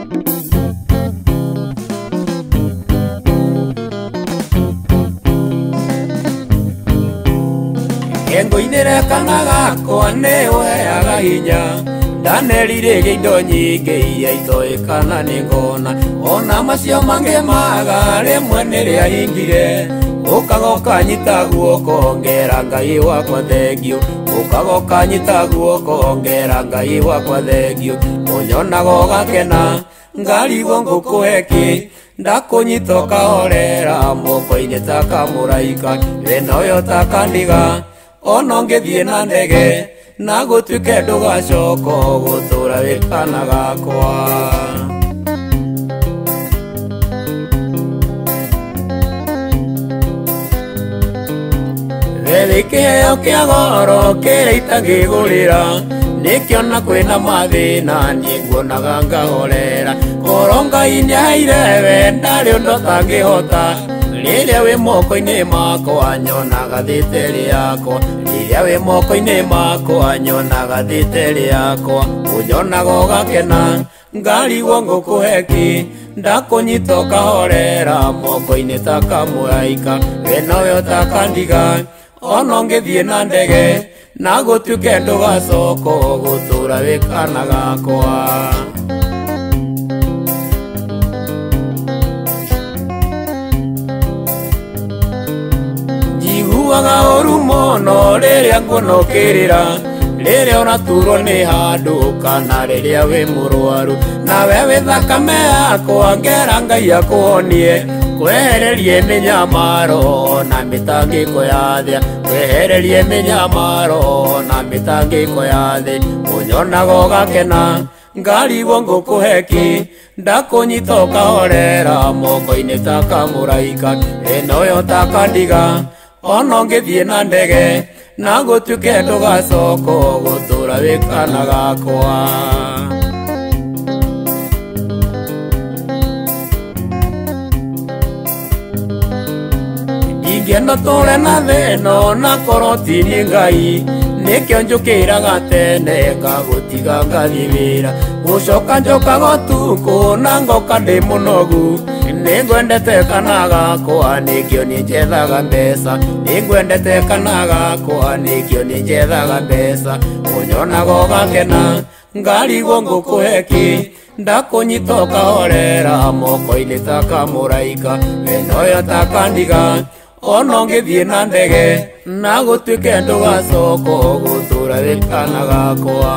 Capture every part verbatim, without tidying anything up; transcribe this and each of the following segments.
Engoinire kana gakwa niwe agahinya ndanerire indo nyingĩ iria itoĩkana nĩ ngona ona macio mangĩ maga rĩmwe nĩrĩahingire ũkagoka nyita guoko ngera Ngai wakwa thengio ũkagoka nyita guoko ngera Ngai wakwa thengio ũnyonaga ũgakena ngarigwo ngũkũhe kĩ ndakũnyita ũkahorera moko-inĩ ta kamũraika wĩna ũyũ ta kandiga ona ũngĩthiĩ na ndege na gũtuĩke ndũgacoka gũtũũra wĩ kana gakwa. Wethe kĩheo kĩa goro kĩrĩa itangĩgũrĩra nĩkĩo ona kwĩna mathĩna niĩ nguonaga ngahorera korwo Ngai nĩaheire we ndarĩ ũndũ atangĩhota rĩrĩa wĩ moko-inĩ makwa nyonaga thĩtĩri yakwa rĩrĩa wĩ moko-inĩ makwa nyonaga thĩtĩri yakwa ũnyonaga ũgakena ngarigwo ngũkũhe kĩ ndakũnyita ũkahorera moko-inĩ ta kamũraika wĩna ũyũ ta kandiga ona ũngĩthiĩ na ndege na gũtuĩke ndũgacoka gũtũũra wĩ kana gakwa. Njiguaga ũru mũno rĩrĩa nguona ũkĩrĩra rĩrĩa ũraturwo nĩ handũ kana rĩrĩa wĩ mũrwaru nawe wĩ thakame yakwa ngera Ngai akũhonie kwehererie mĩnyamaro na mĩtangĩko ya thĩ kwehererie mĩnyamaro na mĩtangĩko ya thĩ ũnyonaga ũgakena ngarigwo ngũkũhe kĩ ndakũnyita ũkahorera moko-inĩ ta kamũraika wĩna ũyũ ta kandiga ona ũngĩthiĩ na ndege na gũtuĩke ndũgacoka gũtũũra wĩ kana gakwa. Ingĩenda tũũre na thĩno na korwo ti niĩ Ngai nĩkĩo njũkĩraga tene ngagũtiga ngathiĩ wĩra gũcoka njokaga ũtukũ na ngoka ndĩ mũnogu nĩngwendete kana gakwa nĩkĩo niĩ njethaga mbeca nĩngwendete kana gakwa nĩkĩo niĩ njethaga mbeca ũnyonaga ũgakena ngarigwo ngũkũhe kĩ ndakũnyita ũkahorera moko-inĩ ta kamũraika wĩna ũyũ ta kandiga ona ũngĩthiĩ na ndege na gũtuĩke ndũgacoka gũtũũra wĩ kana gakwa.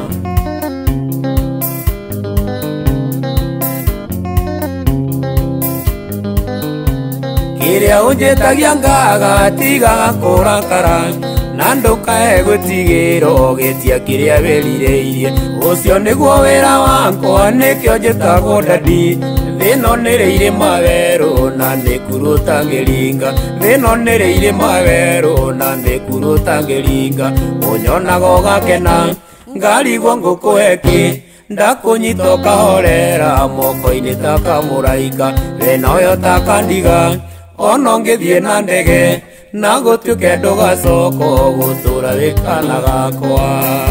Kĩrĩa ũnjĩtagia ngaga tigaga kũrakara na ndũkae gwĩtigĩra ũgĩtia kĩrĩa wĩrirĩirie ũcio nĩguo wĩra wakwa nĩkĩo njĩtagwo dadi thĩno nĩrĩ irĩma werũ na mĩkuru ũtangĩringa thĩno nĩrĩ irĩma werũ na mĩkuru ũtangĩringa ũnyonaga ũgakena ngarigwo ngũkũhe kĩ ndakũnyita ũkahorera moko-inĩ ta kamũraika wĩna ũyũ ta kandiga ona ũngĩthiĩ na ndege na gũtuĩke ndũgacoka gũtũũra wĩ kana gakwa.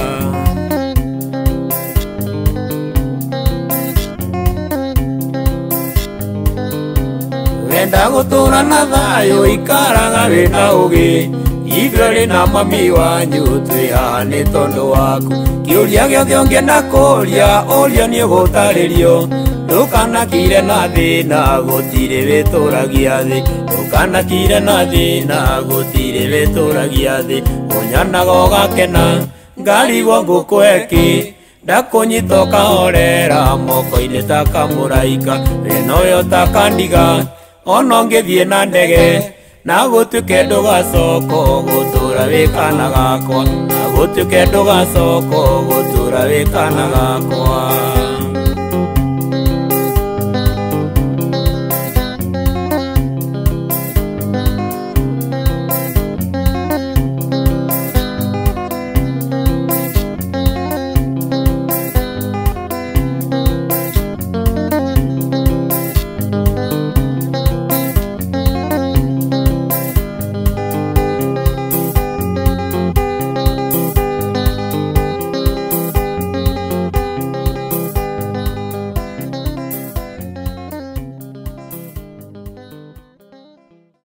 Wenda gũtũũra na thayũ ikaraga wĩna ũgĩ ithuĩ na mami wanyu twĩ haha nĩ tondũ waku kĩũria gĩothe ũngĩenda kũũria ũrio nĩ ũgũtarĩrio ndũkanakire na thĩna gũtirĩ wĩtũũragia thĩ ndũkanakire na thĩna gũtirĩ wĩtũũragia thĩ ũnyonaga ũgakena ngarigwo ngũkũhe kĩ ndakũnyita ũkahorera moko-inĩ ta kamũraika wĩna ũyũ ta kandiga ona ũngĩthiĩ na ndege na gũtuĩke ndũgacoka gũtũũra wĩ kana gakwa na gũtuĩke ndũgacoka gũtũũra wĩ kana gakwa.